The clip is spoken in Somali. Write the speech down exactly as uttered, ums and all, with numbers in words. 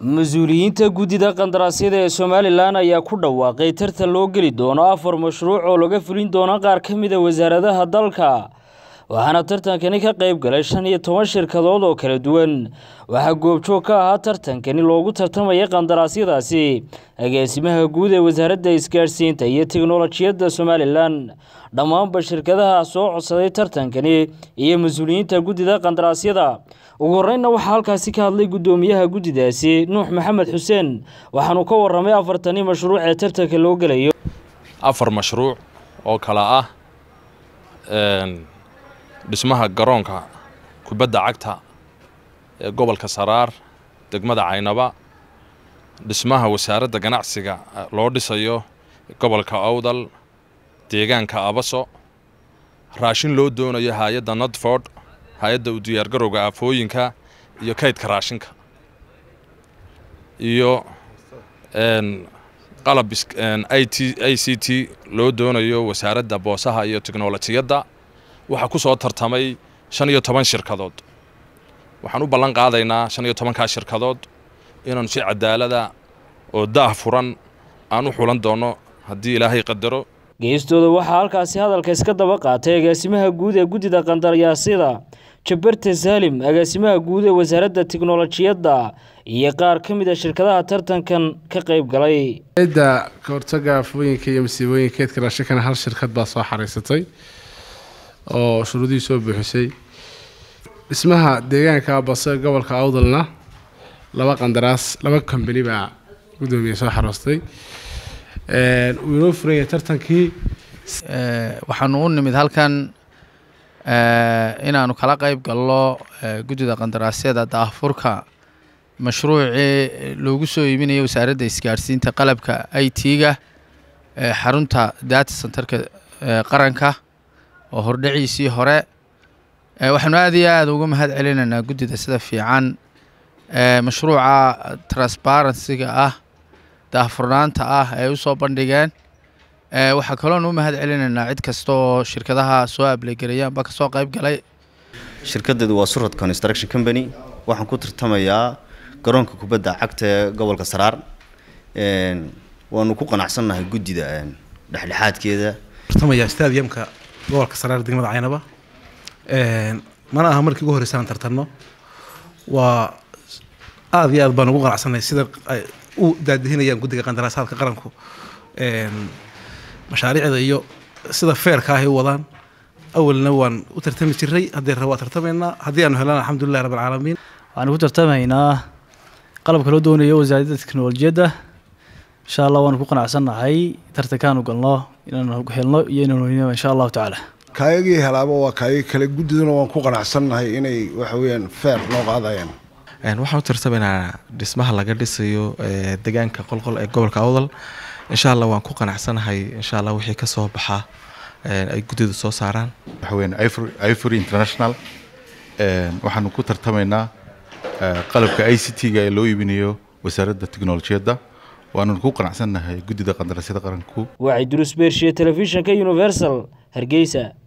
mas-uuliyiinta guddida qandaraasyada ee Somaliland ayaa ku dhawaaqay tartan loo geli doono afar mashruuc oo laga fulin doono qaar ka mid ah wasaaradaha dalka waxaana tartankani ka qayb galay shan iyo toban shirkadood oo kala duwan waxa goobjoog ka ahaa tartankani loogu tartamay qandaraasyadaasi agaasimaha guud ee wasaaradda isgaarsiinta iyo tiknoolajiyadda Somaliland dhammaan shirkadaha soo codsaday tartankani iyo mas-uuliyiinta guddida qandaraasyada ugu horreynna waxa halkaasi ka hadlay gudoomiyaha guddidaasi Nuux Maxamed Xuseen waxaanu ka waramay afartani mashruuc ee tartanka loo galayo afar mashruuc oo kala ah een dhismaha garoonka kubadda cagta ee gobolka Saraar degmada Caynaba dhismaha wasaaradda ganacsiga loo dhisayo gobolka Awdal deegaanka Abaso raashin loo doonayo hay'adda Notford hay'adda u diyaar garowga afooyinka iyo kaydka raashinka iyo een qalab I C T loo doonayo wasaaradda boosaha iyo tiknoolajiyadda waxa ku soo tartamay shan iyo toban shirkadood waxaan u ballan qaadaynaa shan iyo toban ka shirkadood inaan si cadaalada oo daahfuran aan u xulan doono haddii Ilaahay qadaro geestooda waxa halkaasi hadalka iska daba qaatay agaasimaha guud ee guddida qandaraasyada Jabarte Salim agaasimaha guud ee wasaaradda tiknoolajiyadda iyo qaar ka mid ah shirkadaha tartankan ka qayb galay cidda kortaga afooyinka iyo masiibooyinka kaydka raashinka hal shirkad baa soo xariisatay oo shuruudii soo buuxisay dhismaha deegaanka Abaso gobolka Awdalna laba qandaraas laba company baa gudoomiye soo xaroostay ee uu furay tartankii ee waxaanu u nimid halkan ee inaanu kala qayb galno guddida qandaraasyada daahfurka mashruuci loogu soo iibinayo wasaaradda isgaarsiinta qalabka I T-ga ee xarunta data center-ka qaranka oo hordhaciisii hore ee waxaanu aad iyo aad uga mahad celinaynaa guddida sida fiican ee mashruuca transparency-ga ah daahfurnaanta ah ee u soo bandhigeen ee waxa kale oo u mahad celinaynaa cid kasta oo shirkadaha soo ableegareeyaan ba ka soo qayb galay shirkaddu waa Surad Construction Company waxaan ku tartamayaa garoonka kubadda cagta ee gobolka Saraar een waanu ku qanacsanahay guddida een dhaxdhaxaadkeeda tartamaya stadiumka gobolka Saraar degmada Caynaba een mana aha markii ugu horeysay aan tartano waa aad iyo aad baan ugu qanacsanahay sida u daadihinayaan guddiga qandaraasyada qaranku een mashaariicda iyo sida feerka ah ay wadaan awalna waan u tartami jiray hadii rabaa tartamayna hadii aanu helana alxamdulillaah rabbil caalamiin waan ku tartamaynaa qalabka loo doonayo wasaaradda tiknoolajiyadda insha Allah waan ku qanacsanahay tartankan u galno inaan helno iyo inaan insha Allah taala kaayagii helaaba waa kaayay kala guddiduna waan ku qanacsanahay inay wax weeyaan feer loo qaadayaan een waxaan u tartamaynaa dhismaha laga dhisayo ee deegaanka qolqol ee gobolka Awdal insha Allah waan ku qanacsanahay insha Allah wixii ka soo baxa ee ay guddidu soo saaraan waxa weeyaan Ivory International ee waxaan ku tartamaynaa qalabka I C T-ga ee loo iibinayo wasaaradda tiknoolajiyadda waanu ku qanacsanahay guddida qandaraasyada qaranku waa Idris Beershe telefishinka Universal Hargeysa.